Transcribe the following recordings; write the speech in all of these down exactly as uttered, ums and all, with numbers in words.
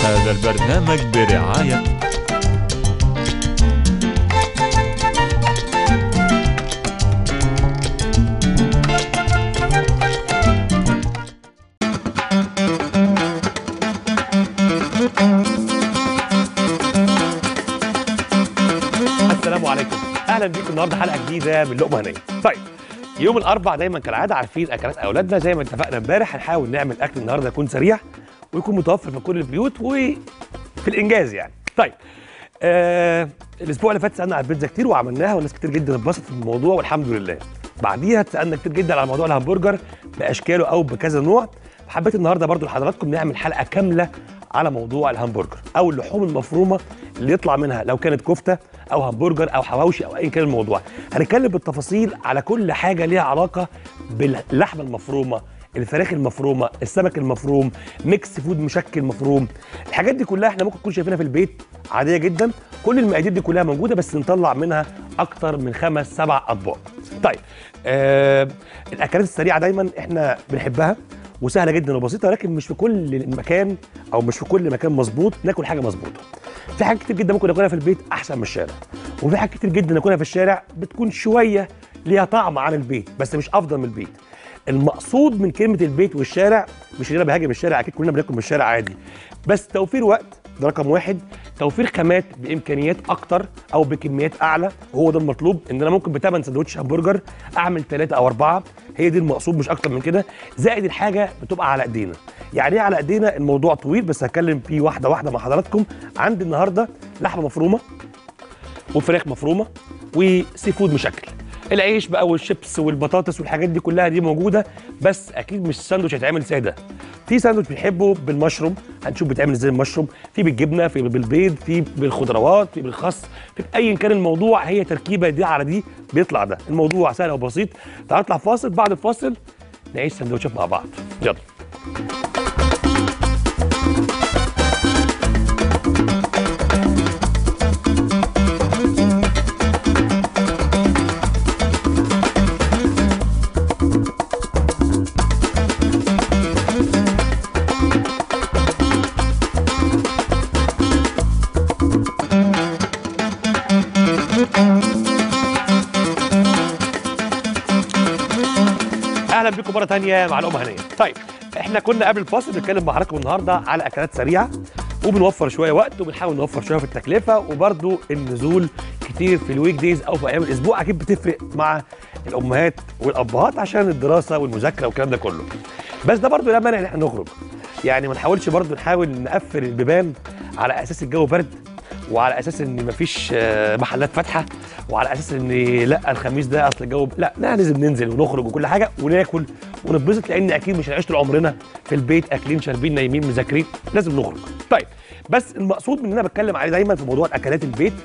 هذا البرنامج برعاية السلام عليكم، اهلا بيكم النهارده حلقه جديده من لقمه هنيه. طيب يوم الاربعاء دايما كالعاده عارفين اكلات اولادنا، زي ما اتفقنا امبارح هنحاول نعمل اكل النهارده يكون سريع ويكون متوفر في كل البيوت وفي الانجاز يعني. طيب آه الاسبوع اللي فات سالنا على البيتزا كتير وعملناها وناس كتير جدا اتبسطت من الموضوع والحمد لله. بعديها اتسالنا كتير جدا على موضوع الهمبرجر باشكاله او بكذا نوع. حبيت النهارده برضو لحضراتكم نعمل حلقه كامله على موضوع الهمبرجر او اللحوم المفرومه اللي يطلع منها، لو كانت كفته او همبرجر او حواوشي او اي كان الموضوع. هنتكلم بالتفاصيل على كل حاجه ليها علاقه باللحمه المفرومه، الفراخ المفرومه، السمك المفروم، ميكس فود مشكل مفروم. الحاجات دي كلها احنا ممكن نكون شايفينها في البيت عاديه جدا، كل المقادير دي كلها موجوده بس نطلع منها اكتر من خمس سبع اطباق. طيب آه الاكلات السريعه دايما احنا بنحبها وسهله جدا وبسيطه، لكن مش في كل مكان او مش في كل مكان مظبوط ناكل حاجه مظبوطه. في حاجات كتير جدا ممكن ناكلها في البيت احسن من الشارع، وفي حاجات كتير جدا ناكلها في الشارع بتكون شويه ليها طعم عن البيت بس مش افضل من البيت. المقصود من كلمه البيت والشارع مش ان انا بهاجم الشارع، اكيد كلنا بناكل من الشارع عادي، بس توفير وقت ده رقم واحد، توفير خامات بامكانيات اكتر او بكميات اعلى، وهو ده المطلوب. ان انا ممكن بثمن سندوتش همبرجر اعمل ثلاثه او اربعه، هي دي المقصود مش اكتر من كده. زائد الحاجه بتبقى على ايدينا. يعني ايه على ايدينا؟ الموضوع طويل بس هتكلم فيه واحده واحده مع حضراتكم. عندي النهارده لحمه مفرومه وفراخ مفرومه وسي فود مشكل. العيش بقى والشيبس والبطاطس والحاجات دي كلها دي موجوده، بس اكيد مش ساندوتش هيتعمل ساده. في ساندوتش بنحبه بالمشروم، هنشوف بيتعمل ازاي المشروم، في بالجبنه، في بالبيض، في بالخضروات، في بالخس، في ايا كان الموضوع، هي تركيبه دي على دي بيطلع ده. الموضوع سهل وبسيط. تعالوا نطلع فاصل، بعد الفاصل نعيش سندوتشات مع بعض. يلا. اهلا بكم مره ثانيه مع لقمه هنيه. طيب احنا كنا قبل الفاصل بنتكلم مع حضراتكم النهارده على اكلات سريعه وبنوفر شويه وقت وبنحاول نوفر شويه في التكلفه، وبرده النزول كتير في الويك ديز او في ايام الاسبوع اكيد بتفرق مع الامهات والابهات عشان الدراسه والمذاكره والكلام ده كله. بس ده برده لا مانع ان احنا نخرج، يعني ما نحاولش برده نحاول نقفل البيبان على اساس الجو برد وعلى اساس ان مفيش محلات فاتحه وعلى اساس ان لا الخميس ده اصل الجو، لا لا لازم ننزل ونخرج وكل حاجه وناكل ونتبسط، لان اكيد مش هنعيش طول عمرنا في البيت اكلين شاربين نايمين مذاكرين، لازم نخرج. طيب بس المقصود من اللي انا بتكلم عليه دايما في موضوع الاكلات البيت،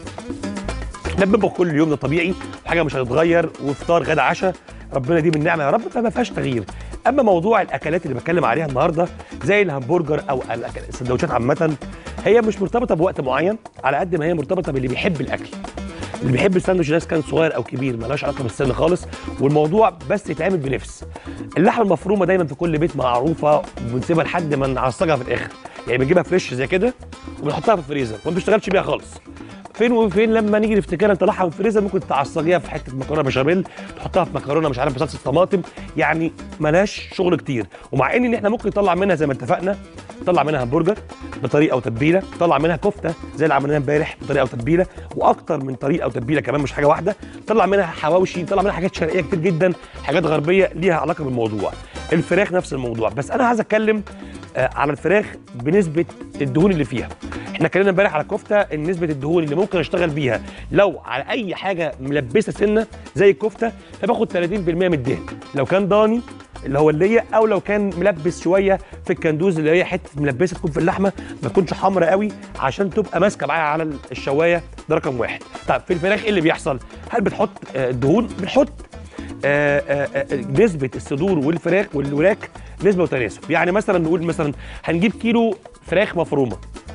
احنا بنطبخ كل يوم ده طبيعي وحاجه مش هتتغير، وفطار غدا عشاء ربنا دي بالنعمه يا رب، فما فيهاش تغيير. اما موضوع الاكلات اللي بتكلم عليها النهارده زي الهمبرجر او السندوتشات عامه، هي مش مرتبطه بوقت معين على قد ما هي مرتبطه باللي بيحب الاكل. اللي بيحب الساندوتش ده كان صغير او كبير مالهاش علاقه بالسن خالص، والموضوع بس يتعمل بنفس. اللحمه المفرومه دايما في كل بيت معروفه وبنسيبها لحد ما نعصجها في الاخر، يعني بنجيبها فريش زي كده وبنحطها في الفريزر وما بنشتغلش بيها خالص. فين وفين لما نيجي نفتكرها نطلعها من الفريزر ممكن تعصجيها في حته مكرونه بشاميل، تحطها في مكرونه مش عارف بصلصه طماطم، يعني مالهاش شغل كتير. ومع ان احنا ممكن نطلع منها زي ما اتفقنا، نطلع منها همبرجر بطريقه وتتبيله، نطلع منها كفته زي اللي عملناها امبارح بطريقه وتتبيله، واكتر من طريقه وتتبيله كمان مش حاجه واحده، نطلع منها حواوشي، نطلع منها حاجات شرقيه كتير جدا، حاجات غربيه ليها علاقه بالموضوع. الفراخ نفس الموضوع، بس انا عايز اتكلم آه على الفراخ بنسبه الدهون اللي فيها. احنا اتكلمنا امبارح على الكفته ان نسبه الدهون اللي ممكن اشتغل بيها لو على اي حاجه ملبسه سنه زي الكفته فباخد ثلاثين بالمية من الدهن، لو كان ضاني اللي هو الليه او لو كان ملبس شويه في الكندوز اللي هي حته ملبسه تكون في اللحمه ما تكونش حمراء قوي عشان تبقى ماسكه معايا على الشوايه، ده رقم واحد. طيب في الفراخ ايه اللي بيحصل؟ هل بتحط الدهون؟ بنحط آآ آآ نسبه الصدور والفراخ والوراك نسبه وتناسب. يعني مثلا نقول مثلا هنجيب كيلو فراخ مفرومه،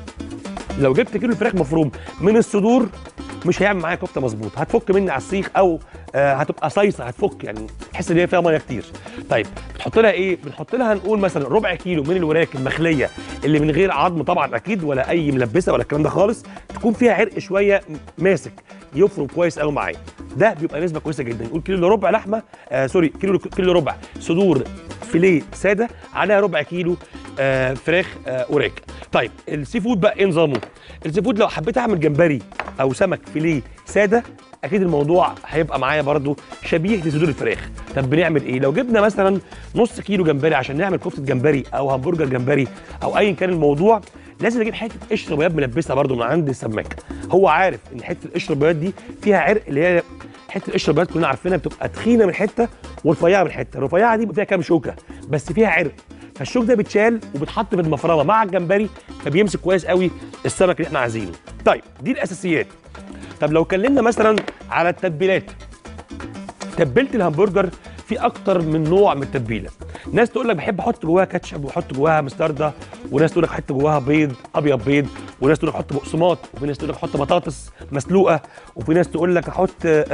لو جبت كيلو فراخ مفروم من الصدور مش هيعمل معايا كفته مظبوط، هتفك مني على السيخ او آه هتبقى صيصه هتفك، يعني تحس ان هي فيها ميه كتير. طيب بتحط لها ايه؟ بنحط لها نقول مثلا ربع كيلو من الوراك المخليه اللي من غير عظم طبعا اكيد، ولا اي ملبسه ولا الكلام ده خالص، تكون فيها عرق شويه ماسك يفرم كويس قوي معايا. ده بيبقى نسبه كويسه جدا. نقول كيلو الا ربع لحمه، آه سوري كيلو كيلو ربع صدور فيليه ساده عليها ربع كيلو آه فراخ آه وراك. طيب السي فود بقى ايه نظامه؟ السي فود لو حبيت اعمل جمبري او سمك فيليه ساده اكيد الموضوع هيبقى معايا برده شبيه لصدور الفراخ. طب بنعمل ايه؟ لو جبنا مثلا نص كيلو جمبري عشان نعمل كفته جمبري او همبرجر جمبري او ايا كان الموضوع، لازم اجيب حته قشر بياض ملبسه برده من عند السماك. هو عارف ان حته القشر البياض دي فيها عرق، اللي هي حته القشر البياض كلنا عارفينها بتبقى تخينه من حته ورفيعه من حته. الرفيعه دي بيبقى فيها كام شوكه بس فيها عرق، فالشوك ده بيتشال وبيتحط في المفرمه مع الجمبري فبيمسك كويس قوي السمك اللي احنا عايزينه. طيب دي الاساسيات. طب لو اتكلمنا مثلا على التتبيلات، تتبيله الهمبرجر في اكتر من نوع من التتبيله. ناس تقول لك بحب احط جواها كاتشب واحط جواها مستردة، وناس تقول لك احط جواها بيض ابيض بيض، وناس تقول لك احط بقسماط، وفي ناس تقول لك احط بطاطس مسلوقه، وفي ناس تقول لك احط آآ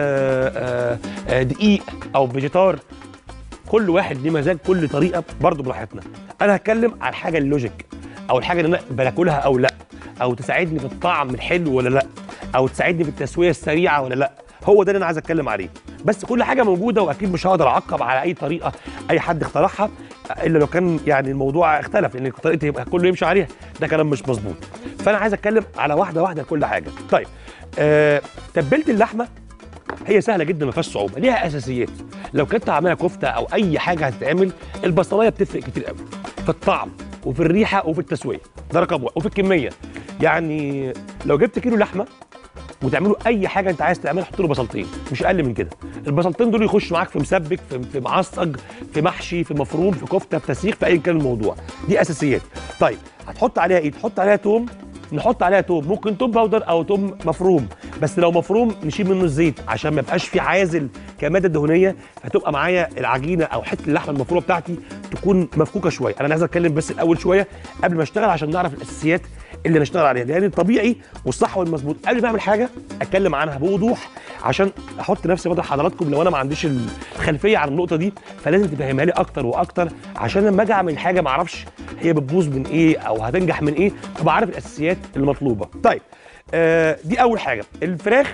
آآ دقيق او فيجيتار. كل واحد ليه مزاج، كل طريقه برضه براحتنا. انا هتكلم على الحاجه اللوجيك، او الحاجه اللي انا باكلها او لا، او تساعدني في الطعم الحلو ولا لا، او تساعدني في التسويه السريعه ولا لا. هو ده اللي انا عايز اتكلم عليه. بس كل حاجه موجوده، واكيد مش هقدر اعقب على اي طريقه اي حد اخترعها الا لو كان يعني الموضوع اختلف، لان طريقتي يبقى كله يمشي عليها، ده كلام مش مظبوط. فانا عايز اتكلم على واحده واحده لكل حاجه. طيب آه تتبيله اللحمه هي سهله جدا ما فيهاش صعوبه، ليها اساسيات. لو كنت هعملها كفته او اي حاجه هتتعمل، البصلايه بتفرق كتير قوي في الطعم وفي الريحه وفي التسويه، ده رقم واحد، وفي الكميه. يعني لو جبت كيلو لحمه وتعملوا اي حاجه انت عايز تعملها، حط له بصلتين مش اقل من كده. البصلتين دول يخشوا معاك في مسبك، في, في معصج، في محشي، في مفروم، في كفته، في تسيخ، في اي كان الموضوع. دي اساسيات. طيب هتحط عليها ايه؟ تحط عليها توم. نحط عليها توم، ممكن توم باودر او توم مفروم، بس لو مفروم نشيل منه الزيت عشان ما يبقاش في عازل كماده دهنيه، فتبقى معايا العجينه او حته اللحمه المفرومه بتاعتي تكون مفكوكه شويه. انا عايز اتكلم بس الاول شويه قبل ما اشتغل عشان نعرف الاساسيات اللي نشتغل عليها، لان يعني الطبيعي والصح والمظبوط قبل ما اعمل حاجه اتكلم عنها بوضوح عشان احط نفسي بدل حضراتكم لو انا ما عنديش الخلفيه عن النقطه دي. فلازم تفهمها لي اكتر واكتر عشان لما اجي اعمل حاجه ما اعرفش هي بتبوظ من ايه او هتنجح من ايه، فبقى عارف الاساسيات المطلوبه. طيب آه دي اول حاجه. الفراخ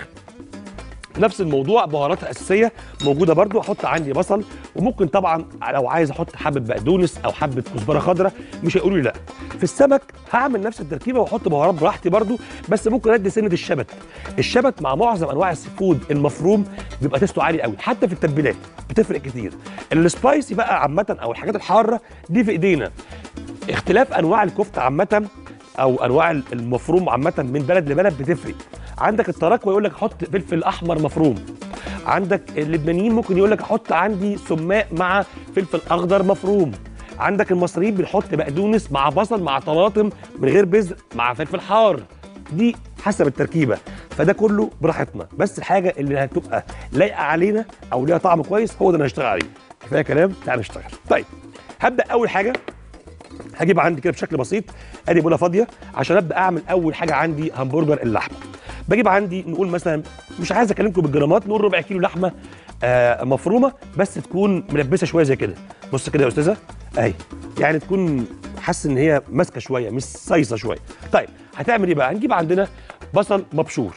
نفس الموضوع، بهاراتها الاساسيه موجوده برده. احط عندي بصل، وممكن طبعا لو عايز احط حبه بقدونس او حبه كزبره خضراء مش هيقولوا لي لا. في السمك هعمل نفس التركيبه واحط بهارات براحتي برده، بس ممكن ادي سنه الشبت. الشبت مع معظم انواع السي فود المفروم بيبقى تيستو عالي قوي، حتى في التتبيلات بتفرق كتير. السبايسي بقى عامه او الحاجات الحاره دي في ايدينا. اختلاف انواع الكفته عامه او انواع المفروم عامه من بلد لبلد بتفرق. عندك التراكوة يقول لك حط فلفل احمر مفروم، عندك اللبنانيين ممكن يقول لك احط عندي سماق مع فلفل اخضر مفروم، عندك المصريين بنحط بقدونس مع بصل مع طماطم من غير بذر مع فلفل حار. دي حسب التركيبه، فده كله براحتنا، بس الحاجه اللي هتبقى لايقه علينا او ليها طعم كويس هو ده اللي هنشتغل عليه. كفايه كلام، تعال نشتغل. طيب هبدا اول حاجه هجيب عندي كده بشكل بسيط ادي بوله فاضيه عشان ابدا اعمل اول حاجه عندي همبرجر اللحمه. بجيب عندي نقول مثلا مش عايز اكلمكم بالجرامات، نقول ربع كيلو لحمه آه مفرومه بس تكون ملبسه شويه زي كده. بص كده يا استاذه اهي، يعني تكون حاسس ان هي ماسكه شويه مش صيصه شويه. طيب هتعمل ايه بقى؟ هنجيب عندنا بصل مبشور،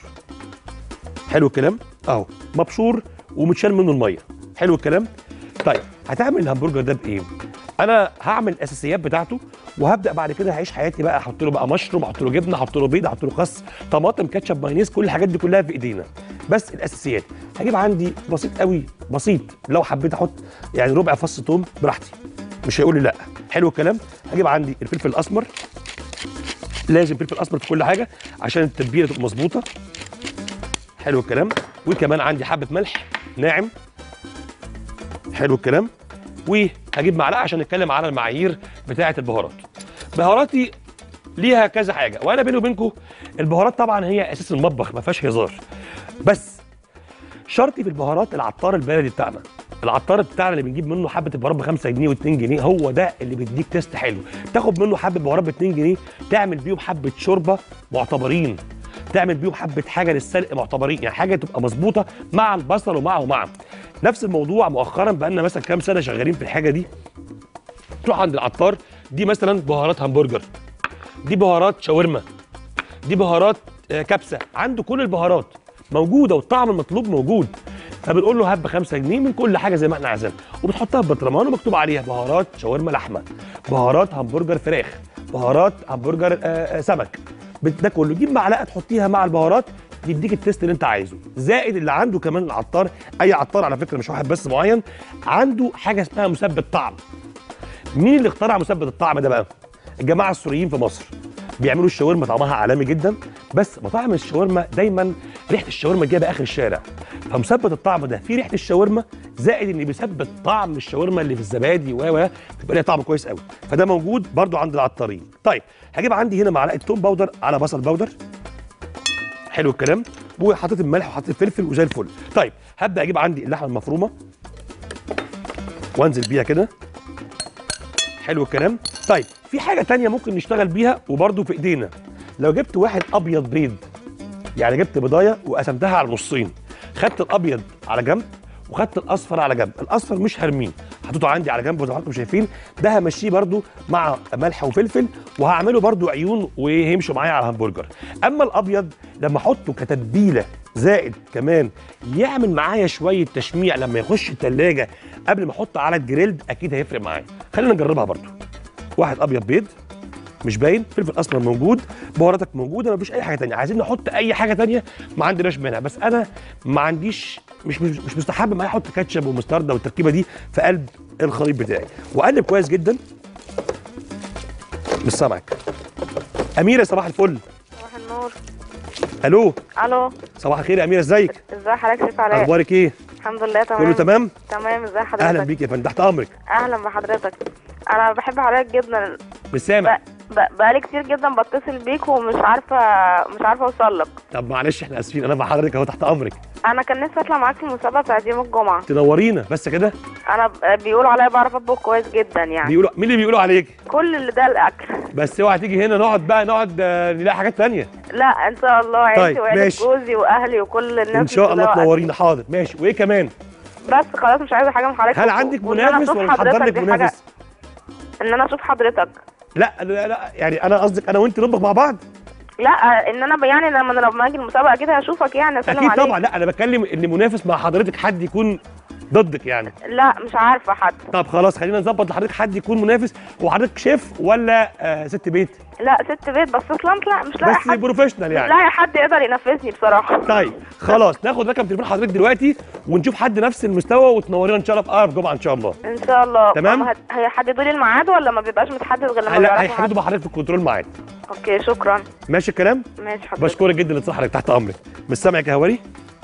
حلو الكلام اهو، مبشور ومتشال منه الميه، حلو الكلام. طيب هتعمل الهمبرجر ده بايه؟ انا هعمل الاساسيات بتاعته وهبدا بعد كده هعيش حياتي بقى، احط له بقى مشروم، احط له جبنه، احط له بيض، احط له خس، طماطم، كاتشب، مايونيز، كل الحاجات دي كلها في ايدينا. بس الاساسيات هجيب عندي بسيط قوي بسيط، لو حبيت احط يعني ربع فص ثوم براحتي مش هيقول لي لا، حلو الكلام. هجيب عندي الفلفل الاسمر، لازم فلفل اسمر في كل حاجه عشان التتبيله تبقى مظبوطه، حلو الكلام. وكمان عندي حبه ملح ناعم، حلو الكلام. وهجيب معلقه عشان نتكلم على المعايير بتاعه البهارات. بهاراتي ليها كذا حاجه، وانا بيني وبينكم البهارات طبعا هي اساس المطبخ ما فيهاش هزار، بس شرطي في البهارات العطار البلدي بتاعنا، العطار بتاعنا اللي بنجيب منه حبه البهارات ب خمسة جنيه و2 جنيه، هو ده اللي بيديك تيست حلو. تاخد منه حبه بهارات ب اتنين جنيه تعمل بيهم حبه شوربه معتبرين. تعمل بيهم حبه حاجه للسلق معتبرين، يعني حاجه تبقى مظبوطه مع البصل ومع ومع نفس الموضوع. مؤخرا بقى لنا مثلا كام سنه شغالين في الحاجه دي. تروح عند العطار، دي مثلا بهارات همبرجر، دي بهارات شاورما، دي بهارات كبسه، عنده كل البهارات موجوده والطعم المطلوب موجود. فبنقول له هات ب خمسة جنيه من كل حاجه زي ما احنا عايزينها، وبتحطها في برطمان ومكتوب عليها بهارات شاورما لحمه، بهارات همبرجر فراخ، بهارات همبرجر آآ آآ سمك. ده كله جيب معلقه تحطيها مع البهارات يديك التيست اللي انت عايزه. زائد اللي عنده كمان العطار، اي عطار على فكره مش واحد بس معين، عنده حاجه اسمها مثبت طعم. مين اللي اخترع مثبت الطعم ده بقى؟ الجماعه السوريين في مصر. بيعملوا الشاورما طعمها عالمي جدا، بس مطاعم الشاورما دايما ريحه الشاورما جايه اخر الشارع. فمثبت الطعم ده فيه ريحه الشاورما، زائد ان بيثبت طعم الشاورما اللي في الزبادي و و بتبقى ليها طعم كويس قوي. فده موجود برده عند العطارين. طيب هجيب عندي هنا معلقه توم باودر على بصل باودر. حلو الكلام، وحطيت الملح وحطيت الفلفل وزي الفل. طيب هبدا اجيب عندي اللحمه المفرومه وانزل بيها كده. حلو الكلام. طيب في حاجه تانية ممكن نشتغل بيها وبرده في ايدينا. لو جبت واحد ابيض بيض، يعني جبت بضايه وقسمتها على نصين، خدت الابيض على جنب وخدت الاصفر على جنب. الاصفر مش هرميه، حطيته عندي على جنب وزي ما انتم شايفين. ده همشيه برده مع ملح وفلفل، وهعمله برده عيون وهيمشوا معايا على الهمبرجر. اما الابيض لما احطه كتتبيله، زائد كمان يعمل معايا شويه تشميع لما يخش الثلاجه قبل ما احطه على الجريلد، اكيد هيفرق معايا. خلينا نجربها برده. واحد ابيض بيض مش باين، فلفل اسمر موجود، بهاراتك موجوده، مفيش اي حاجه ثانيه. عايزين نحط اي حاجه ثانيه ما عندناش منها، بس انا ما عنديش مش مش, مش مستحب معايا احط كاتشب ومستردة والتركيبه دي في قلب الخليط بتاعي. واقلب كويس جدا. مش سامعك. اميره صباح الفل. صباح النور. الو. الو. صباح الخير يا اميره، ازيك؟ ازي حضرتك؟ شيف علاء. اخبارك ايه؟ الحمد لله تمام. كله تمام؟ تمام. ازي حضرتك؟ اهلا بيك يا فندم، تحت امرك. اهلا بحضرتك. انا بحب حضرتك جدا. مش سامع. ب... بقالي كتير جدا بتصل بيك ومش عارفه مش عارفه اوصل لك. طب معلش احنا اسفين، انا مع حضرتك اهو تحت امرك. انا كان نفسي اطلع معاك في المسابقه بتاعت يوم الجمعه. تنورينا بس كده. انا ب... بيقولوا عليا بعرف اطبخ كويس جدا يعني. بيقولوا مين اللي بيقولوا عليك؟ كل اللي ده الاكل. بس اوعى تيجي هنا نقعد بقى نقعد آه، نلاقي حاجات ثانيه. لا ان شاء الله، عيلتي طيب، وعيله ماشي. جوزي واهلي وكل الناس ان شاء الله بتدوق تنورينا. حاضر ماشي. وايه كمان؟ بس خلاص مش عايزه حاجه من حضرتك. هل عندك وإن أنا منافس أشوف ولا محضر حضرتك لك دي حاجة- منافس؟ ان انا اشوف حضرتك. لا لا لا، يعني انا قصدك انا وانت نطبخ مع بعض؟ لا ان انا ب- يعني لما لما اجي المسابقه كده هشوفك يعني اسلم اكيد عليك. طبعا. لا انا بتكلم ان منافس مع حضرتك، حد يكون ضدك يعني. لا مش عارفه حد. طب خلاص خلينا نظبط لحضرتك حد يكون منافس. وحضرتك شيف ولا آه ست بيت؟ لا ست بيت بس اصلا لا مش لاقي بس حد. بروفيشنال مش يعني. لاقي حد يقدر ينافسني بصراحه. طيب خلاص ناخد رقم تليفون حضرتك دلوقتي ونشوف حد نفس المستوى وتنورينا ان شاء الله في اقرب جمعه ان شاء الله. ان شاء الله. تمام. هم هت- هيحددوا لي الميعاد ولا ما بيبقاش متحدد غير لما لا بيعرفوا هيحددوا حد؟ مع حضرتك في الكنترول معاك. اوكي شكرا. ماشي الكلام؟ ماشي حضرتك. بشكرك جدا لاتصال حضرتك، تحت امرك. مش سامعك يا هواري؟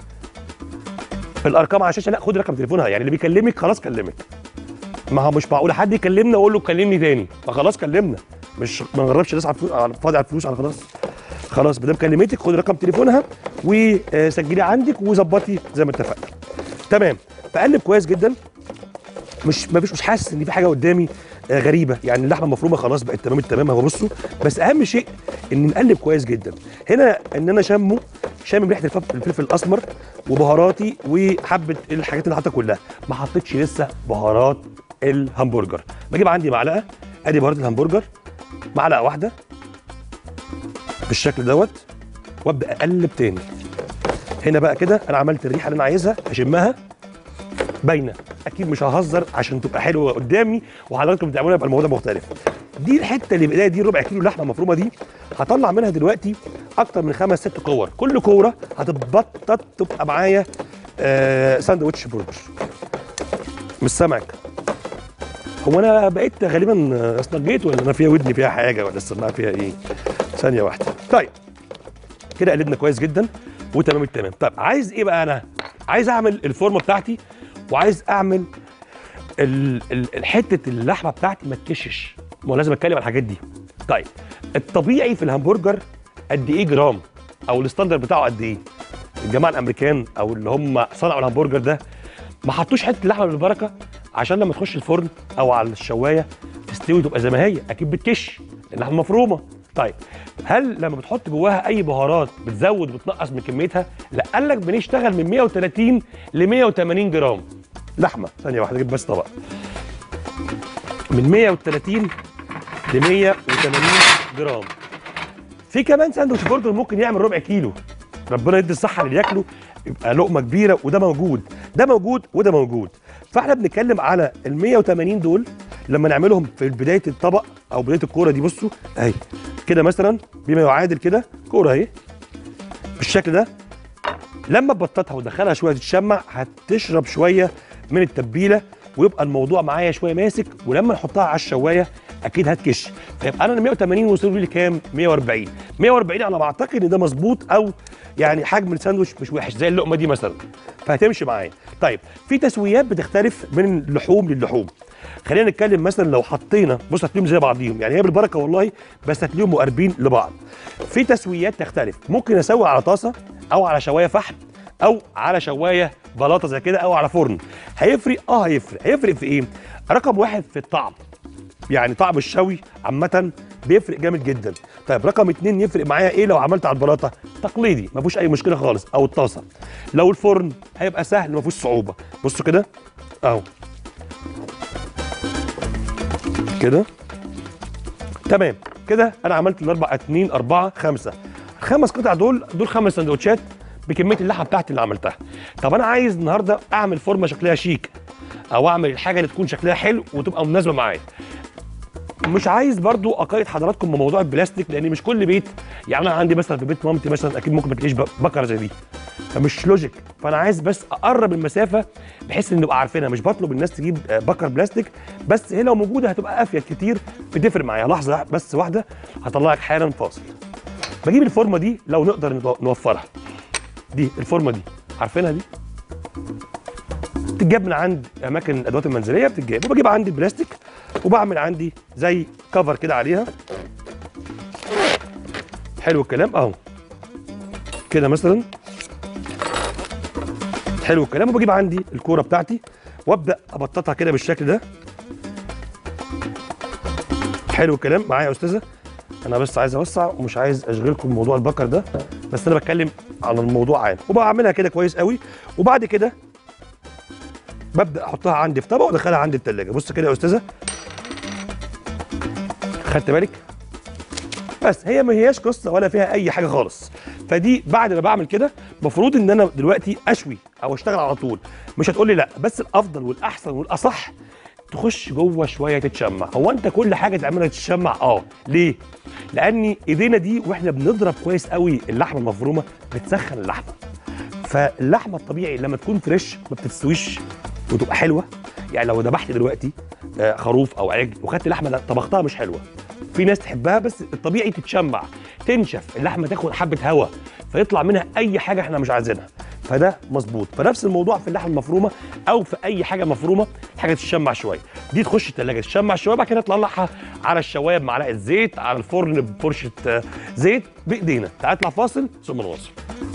الارقام على الشاشه. لا خد رقم تليفونها، يعني اللي بيكلمك خلاص كلمك. ما هو مش معقول حد يكلمنا واقول له كلمني تاني، ما خلاص كلمنا. مش ما نغربش الناس على الفلوس، على فاضي على الفلوس، على خلاص. خلاص ما دام كلمتك خد رقم تليفونها وسجلي عندك وظبطي زي ما اتفقنا. تمام. بقلب كويس جدا. مش ما فيش مش حاسس ان في حاجه قدامي آه، غريبه، يعني اللحمه المفرومه خلاص بقت تمام التمام اهو. بصوا بس اهم شيء ان نقلب كويس جدا. هنا ان انا شامه شامم ريحه الفلفل الفلفل الاسمر وبهاراتي وحبه الحاجات اللي حاططها كلها. ما حطيتش لسه بهارات الهمبرجر. بجيب عندي معلقه، ادي بهارات الهمبرجر، معلقه واحده بالشكل دوت، وابدا اقلب تاني. هنا بقى كده انا عملت الريحه اللي انا عايزها، اشمها باينه. اكيد مش ههزر عشان تبقى حلوه قدامي وحضراتكم بتعملوها يبقى الموضوع مختلف. دي الحته اللي بايديا دي ربع كيلو لحمه مفرومه دي، هطلع منها دلوقتي اكتر من خمس ست كور. كل كوره هتتبطط تبقى معايا آه ساندوتش برجر. مش سامعك. هو انا بقيت غالبا اصنجيت ولا انا فيها ودني فيها حاجه ولا السماعه فيها ايه؟ ثانيه واحده. طيب كده قلبنا كويس جدا وتمام التمام. طب عايز ايه بقى؟ انا عايز اعمل الفورمه بتاعتي وعايز اعمل ال- ال- الحته اللحمه بتاعتي ما تكشش. ما هو لازم اتكلم عن الحاجات دي. طيب الطبيعي في الهمبرجر قد ايه جرام او الستاندرد بتاعه قد ايه؟ الجماعه الامريكان او اللي هم صنعوا الهمبرجر ده ما حطوش حته لحمه بالبركه عشان لما تخش الفرن او على الشوايه تستوي تبقى زي ما هي. اكيد بتكش اللحمه مفرومه. طيب هل لما بتحط جواها اي بهارات بتزود وبتنقص من كميتها؟ لا، قال لك بنشتغل من مية وتلاتين ل مية وتمانين جرام لحمه. ثانيه واحده اجيب بس طبق. من مية وتلاتين ل مية وتمانين جرام. في كمان ساندوتش برجر ممكن يعمل ربع كيلو. ربنا يدي الصحه اللي ياكله، يبقى لقمه كبيره، وده موجود، ده موجود وده موجود. فاحنا بنتكلم على ال مية وتمانين دول لما نعملهم في بدايه الطبق او بدايه الكوره دي. بصوا اهي كده مثلا بما يعادل كده كوره اهي بالشكل ده. لما تبططها وتدخلها شويه تتشمع هتشرب شويه من التتبيله ويبقى الموضوع معايا شويه ماسك، ولما نحطها على الشوايه اكيد هتكش. فيبقى انا مية وتمانين وصلوا لي كام؟ مية واربعين. مية واربعين انا بعتقد ان ده مظبوط، او يعني حجم الساندوتش مش وحش زي اللقمه دي مثلا، فهتمشي معايا. طيب في تسويات بتختلف من اللحوم للحوم. خلينا نتكلم مثلا لو حطينا، بص هتلاقيهم زي بعضيهم، يعني هي بالبركه والله، بس هتلاقيهم مقربين لبعض. في تسويات تختلف، ممكن اسوي على طاسه او على شوايه فحم او على شوايه بلاطه زي كده او على فرن. هيفرق؟ اه هيفرق. هيفرق في ايه؟ رقم واحد في الطعم، يعني طعم الشوي عامه بيفرق جامد جدا. طيب رقم اتنين يفرق معايا ايه لو عملت على البلاطه؟ تقليدي ما فيهوش اي مشكله خالص، او الطاسه. لو الفرن هيبقى سهل ما فيهوش صعوبه. بصوا كده اهو كده تمام كده. انا عملت الاربع اتنين اربعه خمسه، الخمس قطع دول دول خمس سندوتشات بكميه اللحمه بتاعتي اللي عملتها. طب انا عايز النهارده اعمل فورمه شكلها شيك، او اعمل الحاجه اللي تكون شكلها حلو وتبقى مناسبه معايا. مش عايز برضو اقيد حضراتكم بموضوع البلاستيك، لان مش كل بيت، يعني انا عندي مثلا في بيت مامتي مثلا اكيد ممكن ما تلاقيش بكره زي دي، فمش لوجيك. فانا عايز بس اقرب المسافه بحيث ان نبقى عارفينها. مش بطلب الناس تجيب بكر بلاستيك، بس هي لو موجوده هتبقى افيد كتير، بتفرق معايا. لحظه بس واحده هطلعك حالا فاصل. بجيب الفورمه دي لو نقدر نوفرها، دي الفورمه دي عارفينها دي، بتتجاب من عند اماكن الادوات المنزليه بتتجاب، وبجيب عندي البلاستيك وبعمل عندي زي كفر كده عليها. حلو الكلام اهو كده مثلا، حلو الكلام. وبجيب عندي الكوره بتاعتي وابدا ابططها كده بالشكل ده. حلو الكلام معايا يا استاذه. انا بس عايز اوسع ومش عايز اشغلكم بموضوع البكر ده، بس انا بتكلم على الموضوع عام. وبعملها كده كويس قوي، وبعد كده ببدا احطها عندي في طبق وادخلها عندي التلاجة. بص كده يا استاذه، خدت بالك؟ بس هي ما هياش قصه ولا فيها اي حاجه خالص. فدي بعد ما بعمل كده المفروض ان انا دلوقتي اشوي او اشتغل على طول. مش هتقول لي لا، بس الافضل والاحسن والاصح تخش جوه شويه تتشمع. هو انت كل حاجه تعملها تتشمع؟ اه. ليه؟ لان ايدينا دي واحنا بنضرب كويس قوي اللحمه المفرومه بتسخن اللحمه. فاللحمه الطبيعي لما تكون فريش ما بتستويش وتبقى حلوه. يعني لو ذبحت دلوقتي خروف او عجل وخدت لحمه طبختها مش حلوه، في ناس تحبها، بس الطبيعي تتشمع تنشف اللحمه، تاخد حبه هواء فيطلع منها اي حاجه احنا مش عايزينها. فده مظبوط. فنفس الموضوع في اللحمه المفرومه او في اي حاجه مفرومه، حاجه تتشمع شويه، دي تخش الثلاجه تتشمع شويه، بعد كده نطلعها على الشوايه بمعلقه زيت، على الفرن بفرشه زيت بايدينا. تعال نطلع فاصل ثم نواصل.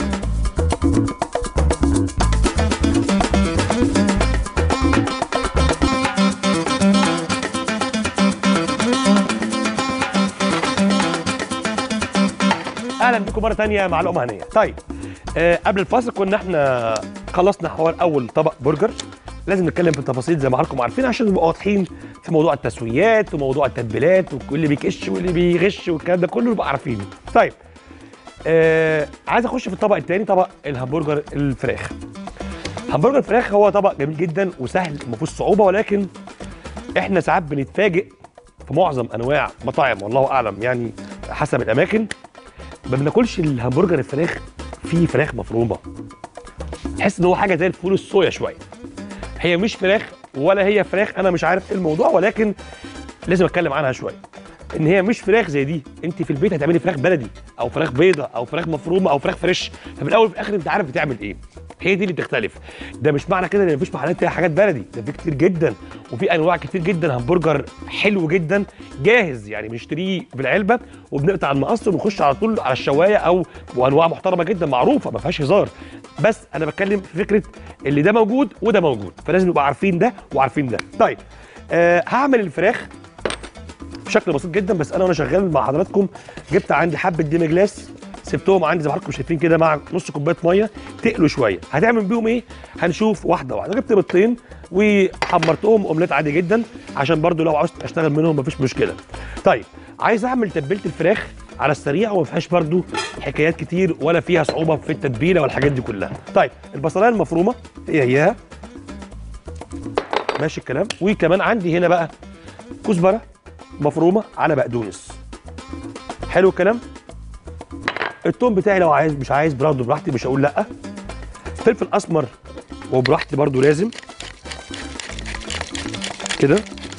اهلا بكم مره ثانيه مع لقمه هنيه. طيب آه قبل الفاصل كنا احنا خلصنا حوار اول طبق برجر. لازم نتكلم في التفاصيل زي ما حضراتكم عارفين عشان نبقى واضحين في موضوع التسويات وموضوع التتبيلات واللي بيكش واللي بيغش والكلام ده كله نبقى عارفينه. طيب آه عايز اخش في الطبق الثاني، طبق الهمبرجر الفراخ. همبرجر الفراخ هو طبق جميل جدا وسهل ما فيهوش صعوبه، ولكن احنا ساعات بنتفاجئ في معظم انواع مطاعم والله اعلم يعني حسب الاماكن ما بناكلش الهمبرجر الفراخ فيه فراخ مفرومه. تحس ان هو حاجه زي الفول الصويا شويه. هي مش فراخ ولا هي فراخ، انا مش عارف ايه الموضوع، ولكن لازم اتكلم عنها شويه. ان هي مش فراخ زي دي، انت في البيت هتعملي فراخ بلدي او فراخ بيضه او فراخ مفرومه او فراخ فريش، ففي الاول وفي الاخر انت عارف بتعمل ايه. هي دي اللي بتختلف. ده مش معنى كده ان مفيش محلات فيها حاجات بلدي، ده في كتير جدا، وفي انواع كتير جدا همبرجر حلو جدا جاهز، يعني بنشتريه بالعلبه وبنقطع المقص ونخش على طول على الشوايه، او وانواع محترمه جدا معروفه ما فيهاش هزار. بس انا بتكلم في فكره اللي ده موجود وده موجود، فلازم نبقى عارفين ده وعارفين ده. طيب أه هعمل الفراخ بشكل بسيط جدا. بس انا وانا شغال مع حضراتكم جبت عندي حبه ديمي جلاس، سبتهم عندي زي ما حضراتكم شايفين كده مع نص كوبايه ميه تقلوا شويه. هتعمل بيهم ايه؟ هنشوف واحده واحده. جبت بيضتين وحمرتهم اومليت عادي جدا عشان برضو لو عاوز اشتغل منهم مفيش مشكله. طيب عايز اعمل تتبيله الفراخ على السريع وما فيهاش برضو حكايات كتير ولا فيها صعوبه في التتبيله والحاجات دي كلها. طيب البصلايه المفرومه هي هياها ماشي الكلام. وكمان عندي هنا بقى كزبره مفرومه على بقدونس. حلو الكلام. التوم بتاعي لو عايز مش عايز برضه براحتي، مش هقول لا. فلفل اسمر وبراحتي برضه لازم كده.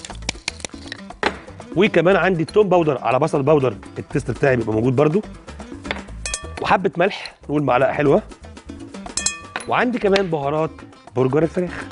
وكمان عندي التوم باودر على بصل باودر، التيست بتاعي بيبقى موجود برضه. وحبه ملح نقول معلقه حلوه. وعندي كمان بهارات برجر الفراخ.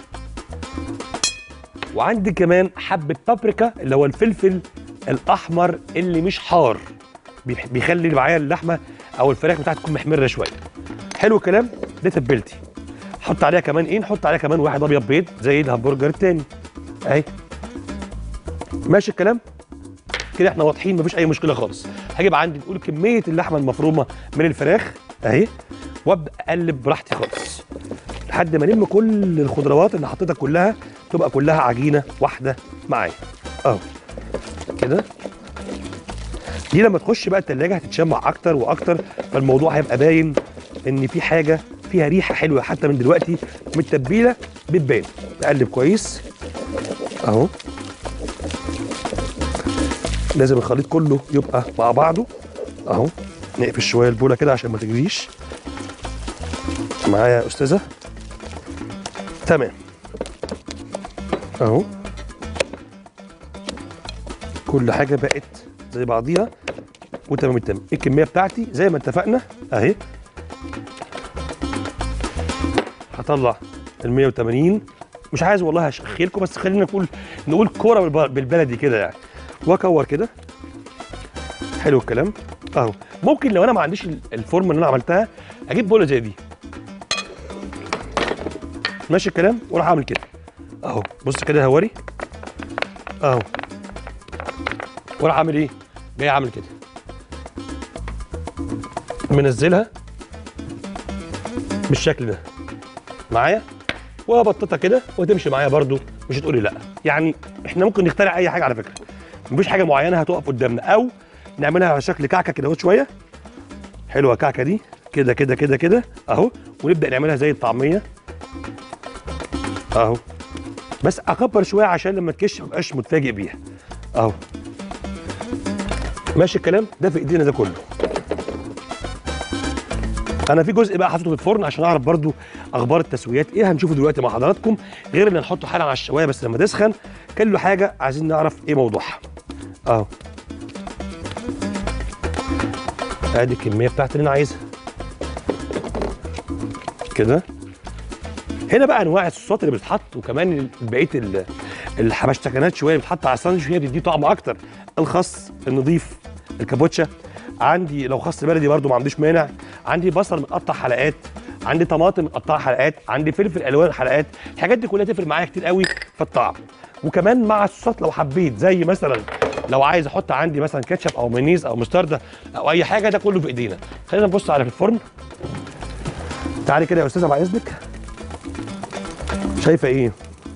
وعندي كمان حبه بابريكا اللي هو الفلفل الاحمر اللي مش حار، بيخلي معايا اللحمه او الفراخ بتاعتي تكون محمره شويه. حلو الكلام. دي تتبيلتي. نحط عليها كمان ايه؟ نحط عليها كمان واحد ابيض بيض زي الهمبرجر التاني اهي. ماشي الكلام كده. احنا واضحين مفيش اي مشكله خالص. هجيب عندي نقول كميه اللحمه المفرومه من الفراخ اهي، وابدا اقلب براحتي خالص لحد ما الم كل الخضروات اللي حطيتها كلها تبقى كلها عجينه واحده معايا اهو كده. دي لما تخش بقى التلاجة هتتشمع اكتر واكتر، فالموضوع هيبقى باين ان في حاجه فيها ريحه حلوه حتى من دلوقتي من التتبيله بتبان. نقلب كويس اهو. لازم الخليط كله يبقى مع بعضه اهو. نقفل شويه البوله كده عشان ما تجريش معايا يا استاذه. تمام اهو. كل حاجه بقت زي بعضيها وتمام التمام. الكميه بتاعتي زي ما اتفقنا اهي. هطلع ال مية وتمانين. مش عايز والله هشخيلكم بس خلينا نقول نقول كوره بالبلدي كده يعني. واكور كده. حلو الكلام اهو. ممكن لو انا ما عنديش الفورمه اللي انا عملتها اجيب بوله زي دي. ماشي الكلام. واروح اعمل كده اهو. بص كده هوري اهو. واروح اعمل ايه؟ جاي اعمل كده منزلها بالشكل ده معايا، وابططها كده وتمشي معايا برضو. مش هتقولي لا. يعني احنا ممكن نخترع اي حاجه على فكره، مفيش حاجه معينه هتقف قدامنا. او نعملها على شكل كعكه كده اهو شويه. حلوه الكعكه دي كده كده كده كده اهو. ونبدا نعملها زي الطعميه اهو. بس اكبر شويه عشان لما تكش ما ابقاش متفاجئ بيها اهو. ماشي الكلام. ده في ايدينا ده كله. انا في جزء بقى حاطه في الفرن عشان اعرف برضو اخبار التسويات ايه. هنشوفه دلوقتي مع حضراتكم، غير ان نحطه حالا على الشوايه بس لما تسخن. كله حاجه عايزين نعرف ايه موضوعها اهو. ادي الكميه بتاعتي اللي انا عايزها كده. هنا بقى انواع الصوصات اللي بتتحط، وكمان بقيه الحبشتكنات شويه اللي بتتحط على الساندوتش هي بتديه طعم اكتر. الخس النظيف، الكابوتشا، عندي لو خس بلدي برده ما عنديش مانع، عندي بصل متقطع حلقات، عندي طماطم متقطعه حلقات، عندي فلفل الوان حلقات. الحاجات دي كلها تفرق معايا كتير قوي في الطعم. وكمان مع الصوصات لو حبيت زي مثلا لو عايز احط عندي مثلا كاتشب او مايونيز او مستردة او اي حاجه، ده كله في ايدينا. خلينا نبص على في الفرن. تعالي كده يا استاذه بعد اذنك. شايفه ايه؟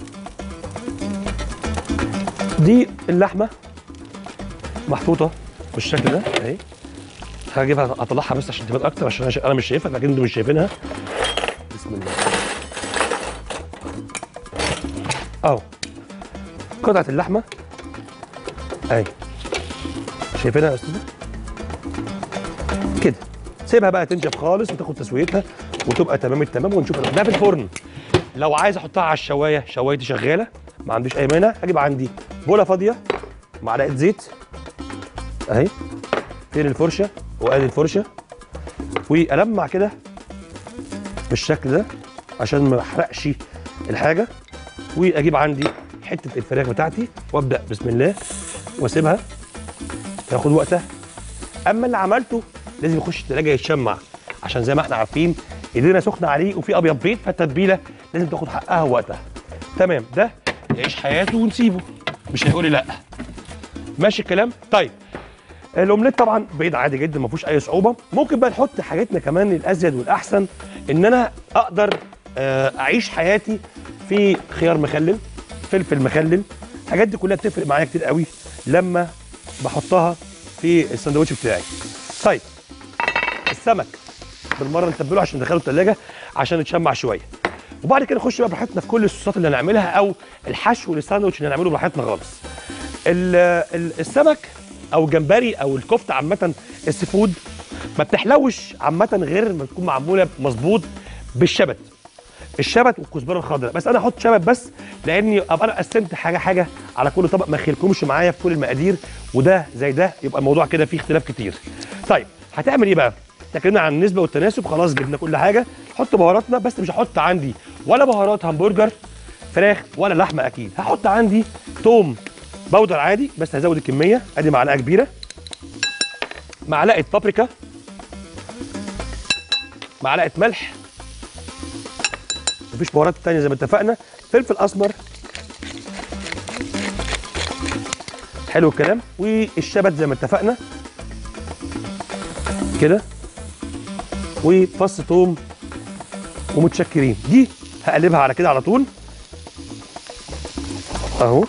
دي اللحمه محطوطه بالشكل ده اهي. هجيبها اطلعها بس عشان تبان اكتر، عشان انا مش شايفها لكن انتوا مش شايفينها. بسم الله اهو. قطعه اللحمه اهي. شايفينها يا استاذه كده. سيبها بقى تنشف خالص وتاخد تسويتها وتبقى تمام التمام. ونشوف ده في الفرن. لو عايز احطها على الشوايه، شوايتي شغاله ما عنديش اي مانع. هجيب عندي بوله فاضيه، معلقه زيت اهي. فين الفرشه؟ وادي الفرشه. والمع كده بالشكل ده عشان ما احرقش الحاجه. واجيب عندي حته الفراخ بتاعتي وابدا بسم الله واسيبها تاخد وقتها. اما اللي عملته لازم يخش التلاجه يتشمع، عشان زي ما احنا عارفين ايدينا سخنه عليه وفي ابيض بيض، فالتتبيله لازم تاخد حقها ووقتها. تمام. ده يعيش حياته ونسيبه، مش هيقول لي لا. ماشي الكلام. طيب الاومليت طبعا بيض عادي جدا ما فيهوش اي صعوبه. ممكن بقى نحط حاجاتنا كمان الازيد والاحسن، ان انا اقدر اعيش حياتي في خيار مخلل، فلفل مخلل. الحاجات دي كلها بتفرق معايا كتير قوي لما بحطها في الساندوتش بتاعي. طيب السمك بالمره نتبله عشان ندخله الثلاجه عشان يتشمع شويه، وبعد كده نخش بقى براحتنا في كل الصوصات اللي هنعملها او الحشو للساندوتش اللي هنعمله براحتنا خالص. السمك او الجمبري او الكفته عامه السي فود ما بتحلوش عامه غير ما تكون معموله مظبوط بالشبت، الشبت والكزبره الخضراء. بس انا احط شبت بس لاني ابقى انا قسمت حاجه حاجه على كل طبق، ما يخلكمش معايا في كل المقادير، وده زي ده يبقى الموضوع كده فيه اختلاف كتير. طيب هتعمل ايه بقى؟ اتكلمنا عن النسبه والتناسب، خلاص جبنا كل حاجه. حط بهاراتنا، بس مش هحط عندي ولا بهارات همبرجر فراخ ولا لحمه اكيد. هحط عندي توم بودر عادي بس هزود الكميه، ادي معلقه كبيره، معلقه بابريكا، معلقه ملح، مفيش بهارات تانية زي ما اتفقنا، فلفل اسمر، حلو الكلام، والشبت زي ما اتفقنا كده، وفص ثوم، ومتشكرين. دي هقلبها على كده على طول اهو،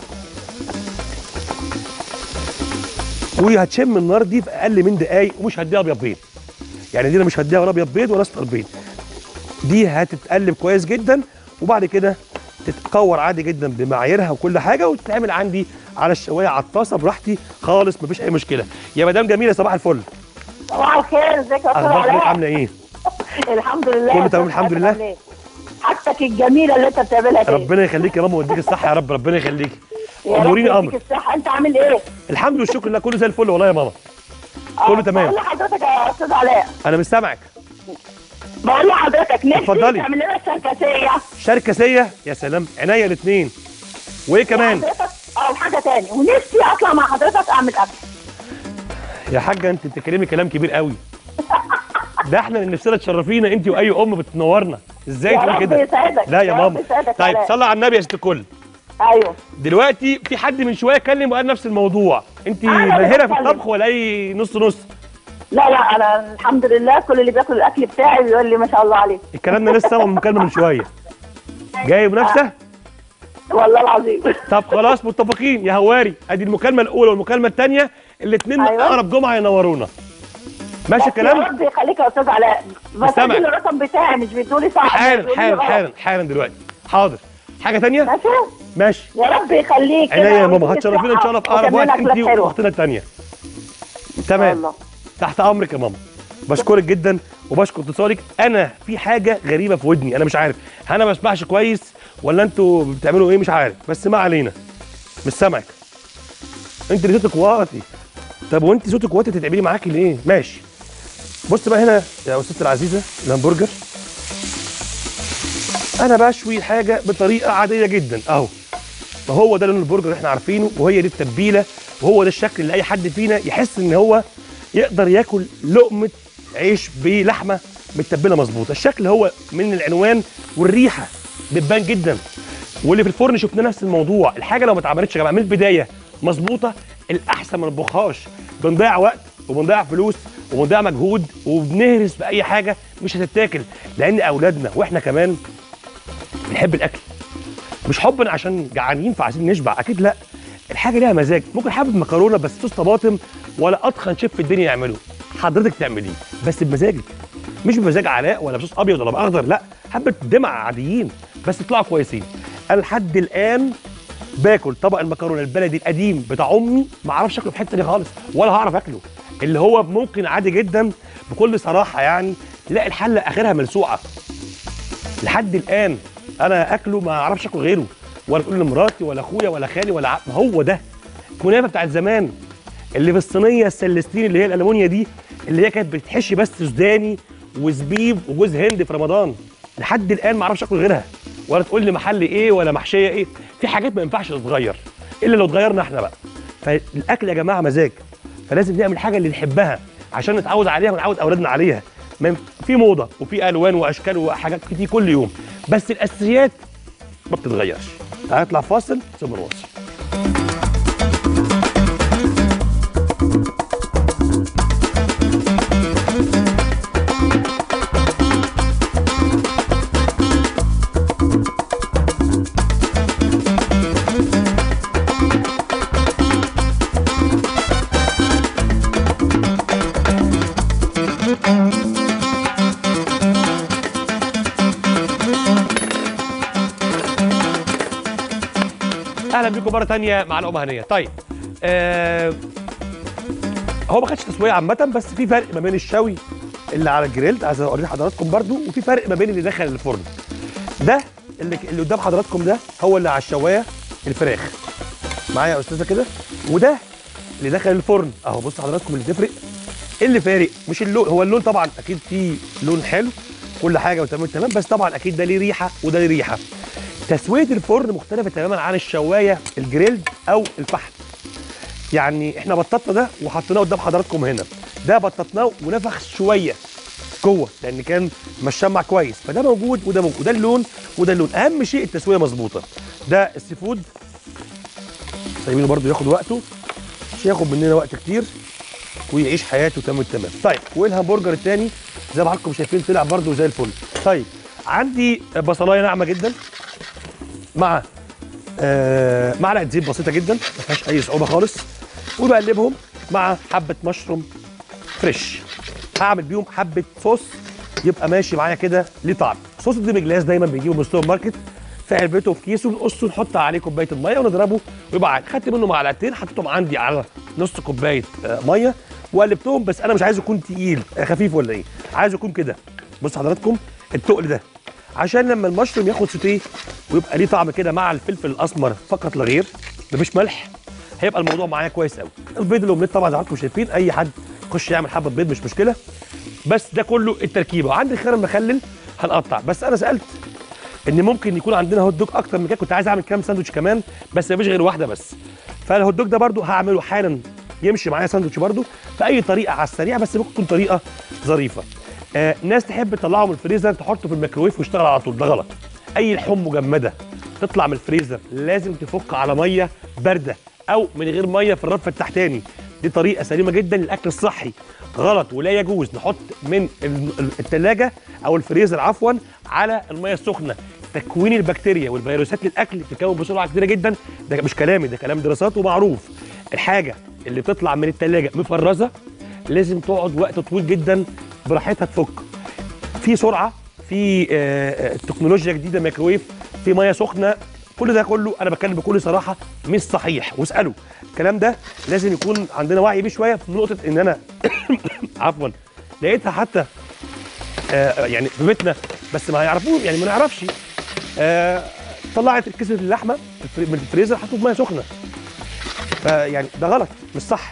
وهتشم النار دي في اقل من دقايق، ومش هديها ابيض بيض، يعني دي انا مش هديها ولا ابيض بيض ولا اصفر بيض، دي هتتقلب كويس جدا، وبعد كده تتكور عادي جدا بمعاييرها وكل حاجه، وتتعمل عندي على الشوايه على الطاسه براحتي خالص، مفيش اي مشكله. يا مدام جميله صباح الفل. صباح الخير، ازيك يا استاذ اخبار حضرتك علاء؟ عامله ايه؟ الحمد لله كله تمام الحمد لله. حاجتك الجميله اللي انت بتعملها دي ربنا يخليك يا ماما ويديك الصحه يا رب، ربنا يخليك. يا رب اموريني امر. يديك الصحه. انت عامل ايه؟ الحمد والشكر لله، كله زي الفل والله يا ماما، كله تمام. بقول لحضرتك يا استاذ علاء، انا مش سامعك. بقول لحضرتك نفسي اتفضلي. تعمل لنا شركسيه. شركسيه يا سلام، عينيا الاثنين. وايه كمان؟ حضرتك اه حاجه تاني، ونفسي اطلع مع حضرتك اعمل اكل. يا حاجه انت بتتكلمي كلام كبير قوي. ده احنا اللي نفسنا تشرفينا، انت واي ام بتنورنا. ازاي يا تقول رب كده؟ يسعدك. لا يا رب ماما. يسعدك. طيب علاء. صلى على النبي يا ست الكل. ايوه دلوقتي في حد من شويه اتكلم وقال نفس الموضوع، انت أنا اللي ماهره في بتكلم. الطبخ ولا اي نص نص؟ لا لا انا الحمد لله، كل اللي بياكل الاكل بتاعي بيقول لي ما شاء الله عليك. الكلام ده لسه من مكالمه من شويه. جاي منافسه؟ والله العظيم. طب خلاص متفقين يا هواري، ادي المكالمه الاولى والمكالمه الثانيه، الاثنين أيوة. اقرب جمعه ينورونا. ماشي بس الكلام؟ يا رب يخليك يا استاذ علاء، بس سامع. ادي الرقم بتاعي، مش بتقولي صح. حالا حالا حالا حالا دلوقتي. حاضر. حاجه ثانيه؟ ماشي ماشي. يا رب يخليك. عينيا يا ماما، هتشرفينا ان شاء الله في اقرب وقت انت واختنا الثانيه. تمام. الله. تحت امرك يا ماما. بشكرك جدا وبشكر اتصالك. انا في حاجه غريبه في ودني، انا مش عارف انا ما بسمعش كويس ولا انتوا بتعملوا ايه، مش عارف، بس ما علينا. مش سامعك. انت اللي صوتك واطي. طب وانت صوتك واطي تتعبي معاكي ليه؟ ماشي. بص بقى هنا يا استاذتي العزيزه، الهمبرجر انا بشوي حاجه بطريقه عاديه جدا اهو. ما هو ده لون البرجر اللي احنا عارفينه، وهي دي التتبيله، وهو ده الشكل اللي اي حد فينا يحس ان هو يقدر ياكل لقمه عيش بلحمه متبله مظبوطه. الشكل هو من العنوان والريحه بتبان جدا، واللي في الفرن شفنا نفس الموضوع. الحاجه لو ما اتعملتش يا جماعه من البدايه مظبوطه، الاحسن ما نطبخهاش، بنضيع وقت وبنضيع فلوس وبنضيع مجهود وبنهرس في اي حاجه مش هتتاكل، لان اولادنا واحنا كمان بنحب الاكل، مش حبا عشان جعانين فعايزين نشبع، اكيد لا. الحاجه ليها مزاج. ممكن حابب مكرونه بس صوص طماطم ولا اتخن شيف في الدنيا يعمله، حضرتك تعمليه بس بمزاجك، مش بمزاج علاء ولا بصوص ابيض ولا باخضر، لا، حبه دمع عاديين بس يطلعوا كويسين. انا لحد الان باكل طبق المكرونه البلدي القديم بتاع امي، ما اعرفش اكله في حته دي خالص ولا هعرف اكله، اللي هو ممكن عادي جدا بكل صراحه يعني تلاقي الحله اخرها ملسوعه. لحد الان انا اكله ما اعرفش اكل غيره، ولا تقول لمراتي ولا اخويا ولا خالي ولا عم. هو ده الكنافه بتاعت زمان اللي في الصينيه السلستين اللي هي الالمونيا دي، اللي هي كانت بتحشي بس سوداني وزبيب وجوز هند في رمضان. لحد الان ما اعرفش اكل غيرها، ولا تقول لي محل ايه ولا محشيه ايه. في حاجات ما ينفعش تتغير الا لو اتغيرنا احنا بقى. فالاكل يا جماعه مزاج، فلازم نعمل حاجه اللي نحبها عشان نتعود عليها ونعود اولادنا عليها. في موضه وفي الوان واشكال وحاجات كتير كل يوم، بس الاساسيات ما بتتغيرش. هنطلع فاصل ثم نواصل. اهلا بيكم مره ثانيه مع لقمه هنيه. طيب آه هو ما خدش تسويه عامه، بس في فرق ما بين الشوي اللي على الجريل عايز اوري لحضراتكم برده، وفي فرق ما بين اللي داخل الفرن. ده اللي اللي قدام حضراتكم ده هو اللي على الشوايه الفراخ معايا يا استاذه كده، وده اللي داخل الفرن اهو. بص حضراتكم اللي تفرق، اللي فارق مش اللون، هو اللون طبعا اكيد فيه لون حلو كل حاجه وتمام تمام، بس طبعا اكيد ده ليه ريحه وده ليه ريحه. تسويه الفرن مختلفه تماما عن الشوايه الجريل او الفحم. يعني احنا بططنا ده وحطيناه قدام حضراتكم هنا، ده بططناه ونفخ شويه جوه لان كان مشمع كويس، فده موجود وده موجود، وده اللون وده اللون. اهم شيء التسويه مظبوطه. ده السي فود سايبينه برده ياخد وقته، مش هياخد مننا وقت كتير ويعيش حياته تمام التمام. طيب والهمبرجر الثاني زي ما حضراتكم شايفين طلع برده زي الفل. طيب عندي بصلايه ناعمه جدا مع آه معلقه زيت بسيطه جدا ما فيهاش اي صعوبه خالص، وبقلبهم مع حبه مشروم فريش. هعمل بيهم حبه صوص يبقى ماشي معايا كده ليه طعم. صوص الديمي جلاس دايما بنجيبه من السوبر ماركت في علبته في كيسه، نقصه نحط عليه كوبايه الميه ونضربه ويبقى عادي. خدت منه معلقتين حطيتهم عندي على نص كوبايه آه ميه وقلبتهم، بس انا مش عايزه يكون تقيل خفيف ولا ايه، عايزه يكون كده. بص حضراتكم التقل ده عشان لما المشروم ياخد سوتيه ويبقى ليه طعم كده مع الفلفل الاسمر فقط لا غير، مفيش ملح، هيبقى الموضوع معايا كويس قوي. البيض الاومليت طبعا زي ما حضراتكم شايفين اي حد يخش يعمل حبه بيض مش مشكله، بس ده كله التركيبه. وعندي الخيار المخلل هنقطع، بس انا سالت ان ممكن يكون عندنا هوت دوج اكتر من كده، كنت عايز اعمل كام ساندوتش كمان بس مفيش غير واحده بس، فالهوت دوج ده برده هعمله حالا يمشي معايا ساندوتش برده باي طريقه على السريع، بس ممكن تكون طريقه ظريفه. آه ناس تحب تطلعه من الفريزر تحطه في الميكروويف ويشتغل على طول، ده غلط. اي لحوم مجمده تطلع من الفريزر لازم تفك على ميه بارده او من غير ميه في الرف التحتاني، دي طريقه سليمه جدا للاكل الصحي. غلط ولا يجوز نحط من الثلاجه او الفريزر عفوا على الميه السخنه. تكوين البكتيريا والفيروسات للاكل بتتكون بسرعه كبيره جدا، ده مش كلامي، ده كلام دراسات ومعروف. الحاجه اللي بتطلع من الثلاجه مفرزه لازم تقعد وقت طويل جدا براحتها تفك. في سرعه، في آه تكنولوجيا جديده ميكروويف، في ميه سخنه، كل ده كله انا بتكلم بكل صراحه مش صحيح، واسالوا الكلام ده لازم يكون عندنا وعي بيه شويه في نقطه ان انا عفوا لقيتها حتى آه يعني في بيتنا بس ما يعرفوه يعني ما نعرفش. آه طلعت كيسه اللحمه من الفريزر حطوا ميه سخنه، فيعني ده غلط مش صح.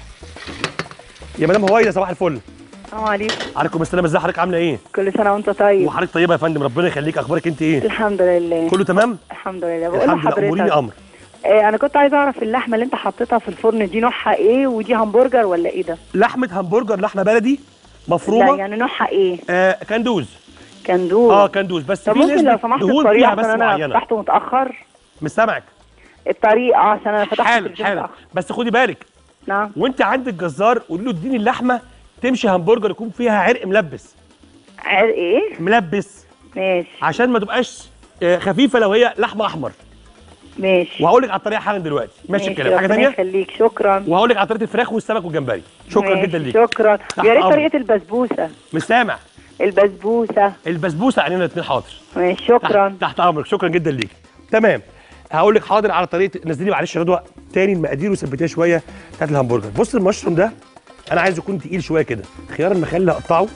يا مدام هوايده صباح الفل. السلام عليكم. عليكم السلام، ازي حضرتك عامله ايه؟ كل سنه وانت طيب. وحضرتك طيبه يا فندم، ربنا يخليك. اخبارك انت ايه؟ الحمد لله كله تمام؟ الحمد لله. بقول الحمد لله. لحضرتك اموريني امر. آه انا كنت عايزه اعرف اللحمه اللي انت حطيتها في الفرن دي نوعها ايه، ودي همبرجر ولا ايه ده؟ لحمه همبرجر، لحمه بلدي مفرومه. لا يعني نوعها ايه؟ آه كندوز. كندوز. اه كندوز، بس طب في ممكن نسبه لو سمحت دهون الطريقه فيها عشان بس انا معينه. فتحته متاخر. مش سامعك. الطريقه عشان انا فتحت حالا التلفزيون حالا، متاخر. بس خدي بالك نعم. وانت عند الجزار قولي له اديني اللحمه تمشي همبرجر يكون فيها عرق ملبس. عرق ايه؟ ملبس. ماشي. عشان ما تبقاش آه خفيفه لو هي لحمه احمر. ماشي. وهقول لك على الطريقه حالا دلوقتي. ماشي الكلام. حاجه ثانيه؟ ربنا يخليك. شكرا. وهقول لك على طريقه الفراخ والسمك والجمبري. شكرا ماشي. جدا ليك. شكرا. يا ريت أمر. طريقه البسبوسه. مش سامع. البسبوسه. البسبوسه علينا الاثنين حاضر. ماشي. شكرا. تحت, تحت امرك. شكرا جدا ليك. تمام. هقول لك حاضر على طريقه. نزلي معلش يا رضوى تاني المقادير وثبتيها شويه بتاعت الهمبرجر. بص المشروم ده انا عايزه يكون تقيل شويه كده. خيار المخلل هقطعه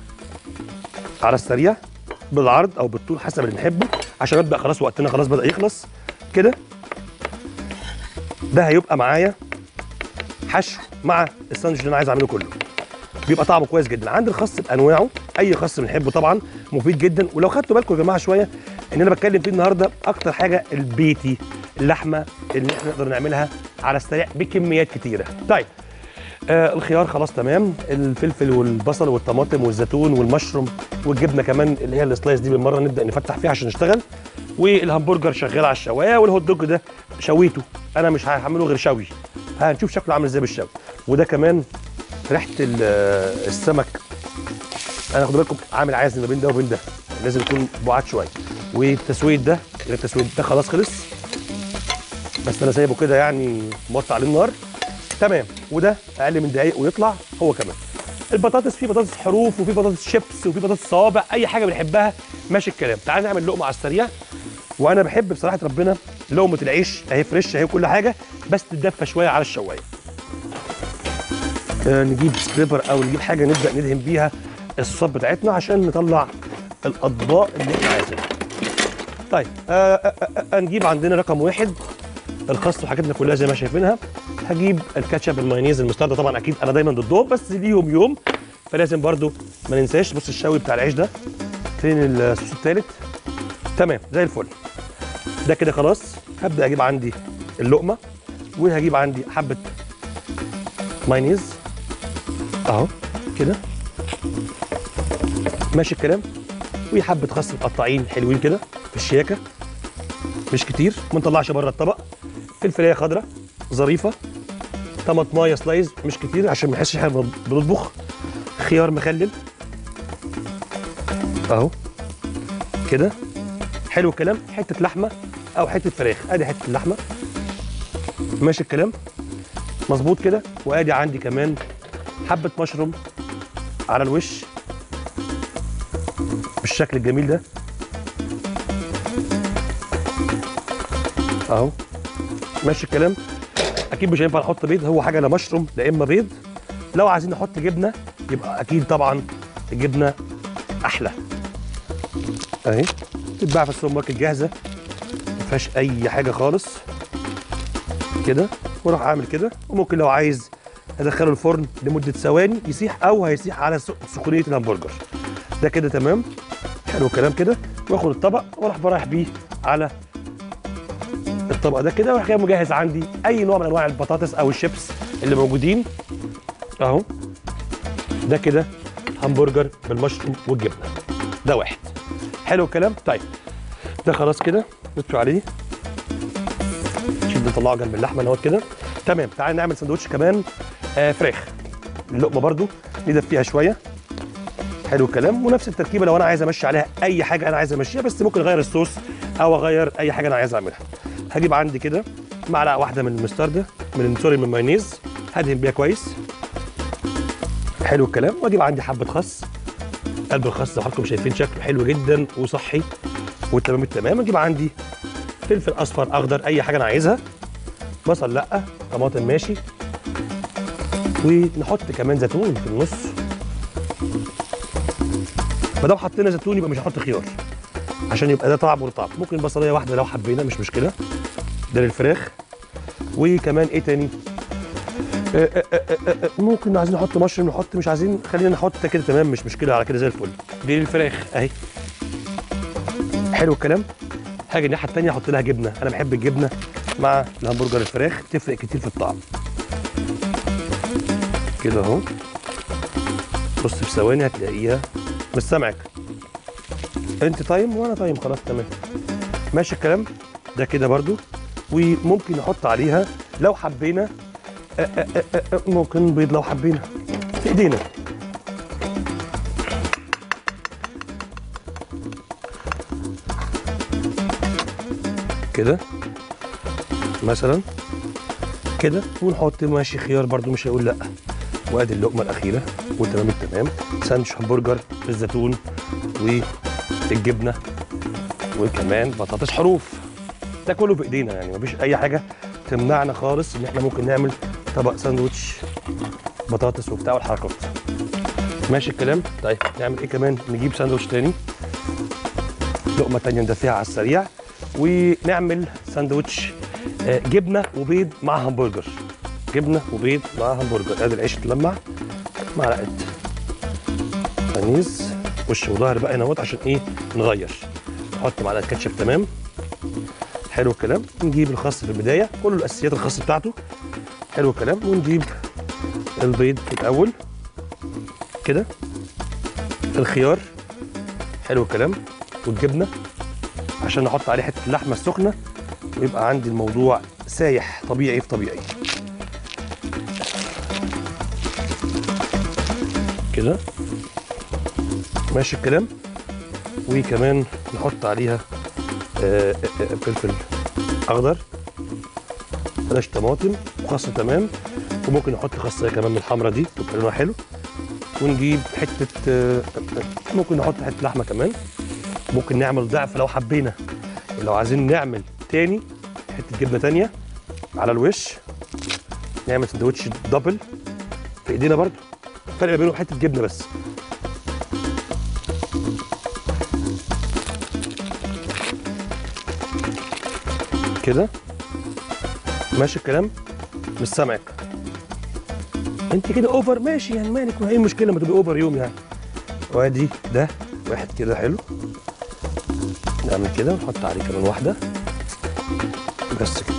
على السريع بالعرض او بالطول حسب اللي نحبه، عشان نبدا خلاص وقتنا خلاص بدا يخلص كده. ده هيبقى معايا حشو مع الساندوتش اللي انا عايز اعمله كله، بيبقى طعمه كويس جدا. عندي الخس بانواعه، اي خس بنحبه طبعا مفيد جدا. ولو خدتوا بالكم يا جماعه شويه ان انا بتكلم فيه النهارده اكتر حاجه البيتي، اللحمه اللي احنا نقدر نعملها على السريع بكميات كتيره. طيب آه الخيار خلاص تمام، الفلفل والبصل والطماطم والزيتون والمشروم والجبنه كمان اللي هي السلايس دي بالمره نبدا نفتح فيها عشان نشتغل. والهمبرجر شغال على الشوايه، والهوت دوج ده شويته، انا مش هعمله غير شوي، هنشوف شكله عامل ازاي بالشوي. وده كمان ريحه السمك، انا خدوا بالكم عامل عازل ما بين ده وبين ده، لازم يكون بعاد شويه. والتسويت ده التسويت ده خلاص خلص، بس انا سايبه كده يعني موطي عليه النار تمام. وده اقل من دقايق ويطلع هو كمان. البطاطس، في بطاطس حروف وفي بطاطس شيبس وفي بطاطس صوابع، اي حاجه بنحبها ماشي الكلام. تعالى نعمل لقمه على السريع. وانا بحب بصراحه ربنا لقمه العيش اهي فريش اهي وكل حاجه، بس تتدفى شويه على الشوايه. آه نجيب سكريبر او نجيب حاجه نبدا ندهن بيها الصوصات بتاعتنا عشان نطلع الاطباق اللي احنا عايزينها. طيب آه آه آه نجيب عندنا رقم واحد الخس وحاجاتنا كلها زي ما شايفينها. هجيب الكاتشب المايونيز المستردة، طبعا اكيد انا دايما ضدهم بس ليهم يوم، فلازم برضو ما ننساش. بص الشوي بتاع العيش ده، فين الصوص الثالث؟ تمام زي الفل. ده كده خلاص. هبدا اجيب عندي اللقمه وهجيب عندي حبه مايونيز اهو كده، ماشي الكلام، وحبه خس مقطعين حلوين كده في الشياكه، مش كتير، ما نطلعش بره الطبق. فلفلايه خضراء ظريفه، طماطمايه سلايز مش كتير عشان ما نحسش احنا بنطبخ، خيار مخلل اهو كده، حلو الكلام، حته لحمه او حته فراخ، ادي حته اللحمه، ماشي الكلام، مظبوط كده. وادي عندي كمان حبه مشروم على الوش بالشكل الجميل ده اهو، ماشي الكلام. اكيد مش هينفع نحط بيض، هو حاجه لا مشروم لا اما بيض. لو عايزين نحط جبنه يبقى اكيد طبعا الجبنه احلى اهي، تتباع في السوبر ماركت جاهزه ما فيهاش اي حاجه خالص كده. واروح اعمل كده، وممكن لو عايز ادخله الفرن لمده ثواني يسيح او هيسيح على سخونيه الهمبرجر. ده كده تمام، حلو الكلام كده. واخد الطبق واروح برايح بيه على الطبق ده كده، واروح جاي مجهز عندي اي نوع من انواع البطاطس او الشيبس اللي موجودين اهو. ده كده همبرجر بالمشروم والجبنه، ده واحد، حلو الكلام. طيب ده خلاص كده نطفي عليه، نشيل نطلعه جنب اللحمه اهوت كده، تمام. تعالى نعمل سندوتش كمان آه فراخ. اللقمه برده ندفيها شويه، حلو الكلام. ونفس التركيبه لو انا عايز امشي عليها اي حاجه انا عايز امشيها، بس ممكن اغير الصوص او اغير اي حاجه انا عايز اعملها. هجيب عندي كده معلقه واحده من المستردة، من سوري من المايونيز، هدهن بيها كويس، حلو الكلام. واجيب عندي حبه خس، قلب الخس زي ما حضراتكم شايفين شكله حلو جدا وصحي وتمام التمام. اجيب عندي فلفل اصفر اخضر اي حاجه انا عايزها، بصل لا، طماطم ماشي، ونحط كمان زيتون في النص. ما دام حطينا زيتون يبقى مش هحط خيار عشان يبقى ده طعم وده طعم. ممكن بصلايه واحده لو حبينا مش مشكله، ده للفراخ. وكمان ايه تاني؟ آآ آآ آآ ممكن عايزين نحط مشروم نحط، مش عايزين خلينا نحط كده تمام مش مشكله، على كده زي الفل. دي للفراخ اهي، حلو الكلام. هاجي الناحيه الثانيه احط لها جبنه، انا بحب الجبنه مع الهمبرجر الفراخ، تفرق كتير في الطعم كده اهو. بص في ثواني هتلاقيها، مش سامعك انت تايم وانا تايم، خلاص تمام ماشي الكلام. ده كده برضو. وممكن نحط عليها لو حبينا أ أ أ أ ممكن بيض لو حبينا في ايدينا كده مثلا كده، ونحط ماشي خيار برضو مش هيقول لا. وادي اللقمه الاخيره وتمام التمام. ساندوتش همبرجر بالزيتون والجبنه وكمان بطاطس حروف، ده كله بايدينا يعني مفيش اي حاجه تمنعنا خالص ان احنا ممكن نعمل طبق ساندوتش بطاطس وبتاع والحركات، ماشي الكلام. طيب نعمل ايه كمان؟ نجيب ساندوتش تاني، لقمه تانيه ندفيها على السريع، ونعمل ساندوتش جبنه وبيض مع همبرجر، جبنه وبيض مع همبرجر. ادي العيش اتلمع، معلقه مايونيز وش وظهر بقى هنا عشان ايه نغير، نحط معلقه كاتشب تمام، حلو الكلام. نجيب الخس في البدايه، كل الاساسيات الخس بتاعته، حلو الكلام. ونجيب البيض في الاول كده، الخيار، حلو الكلام، والجبنه عشان نحط عليه حته اللحمه السخنه ويبقى عندي الموضوع سايح طبيعي في طبيعي كده، ماشي الكلام. وكمان نحط عليها فلفل اخضر، بلاش طماطم، وخس تمام. وممكن نحط خاصيه كمان من الحمرا دي تبقى لونها حلو. ونجيب حته، ممكن نحط حته لحمه كمان، ممكن نعمل ضعف لو حبينا، لو عايزين نعمل تاني حته جبنه تانية على الوش، نعمل سندوتش دبل في ايدينا برضو، الفرق ما بينهم حته جبنه بس. كده ماشي الكلام، مش سامعك انت كده اوفر، ماشي يعني مالك، ما هي المشكله ما تبقى اوفر يوم يعني. وادي ده واحد كده حلو، نعمل كده ونحط عليه كمان واحده بس كده،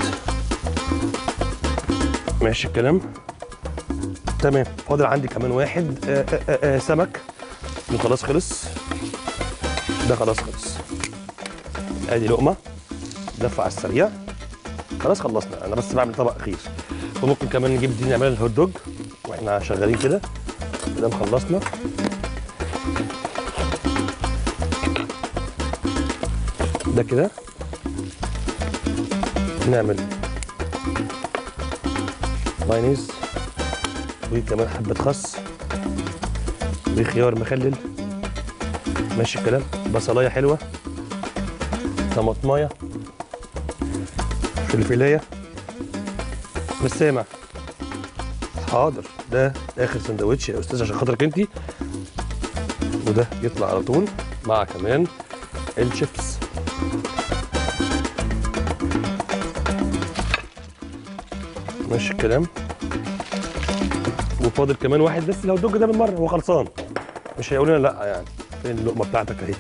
ماشي الكلام تمام. فاضل عندي كمان واحد آآ آآ سمك، ده خلاص خلص، ده خلاص خلص. ادي لقمه دفع على السريع، خلاص خلصنا. انا بس بعمل طبق اخير، وممكن كمان نجيب دي نعملها الهوت دوج واحنا شغالين كده. كده خلصنا. ده كده نعمل مايونيز وكمان حبه خس وخيار مخلل، ماشي الكلام، بصلايه حلوه، طماطمايه، فلفلايه، مش سامع. حاضر، ده اخر سندوتش يا استاذ عشان خاطرك انتي، وده يطلع على طول مع كمان الشيبس. ماشي الكلام. وفاضل كمان واحد بس لو الدوج ده بالمره هو خلصان، مش هيقول لنا لا يعني. فين اللقمه بتاعتك اهي؟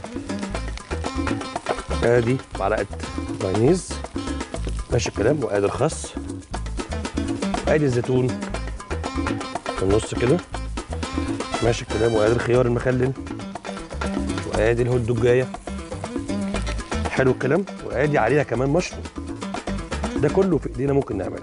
ادي معلقه مايونيز، ماشي الكلام، وادي الخس، وادي الزيتون في النص كده، ماشي الكلام، وادي الخيار المخلل، وادي الهوت دوجايه، حلو الكلام، وادي عليها كمان مشروم. ده كله في ايدينا ممكن نعمله،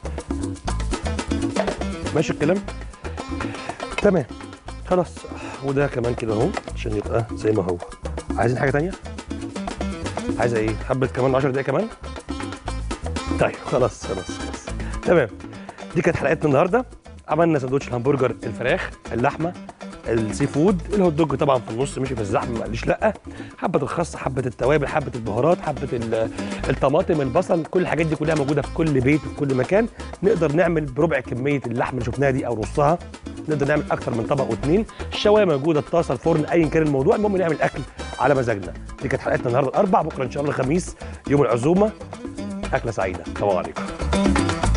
ماشي الكلام تمام. خلاص، وده كمان كده اهو عشان يبقى زي ما هو. عايزين حاجه تانية؟ عايزه ايه؟ حبه كمان عشر دقايق كمان؟ طيب خلاص خلاص خلاص تمام. دي كانت حلقتنا النهارده. عملنا سندوتش الهمبرجر، الفراخ، اللحمه، السي فود، الهوت دوج طبعا في النص مشي في الزحمه ما قاليش لا، حبه الخس، حبه التوابل، حبه البهارات، حبه الطماطم، البصل، كل الحاجات دي كلها موجوده في كل بيت وفي كل مكان. نقدر نعمل بربع كميه اللحمه اللي شفناها دي او نصها، نقدر نعمل اكتر من طبق واثنين. الشوايه موجوده، الطاسه، الفرن، ايا كان الموضوع، المهم نعمل اكل على مزاجنا. دي كانت حلقتنا النهارده الاربع، بكره ان شاء الله الخميس يوم العزومه. اكله سعيده، السلام عليكم.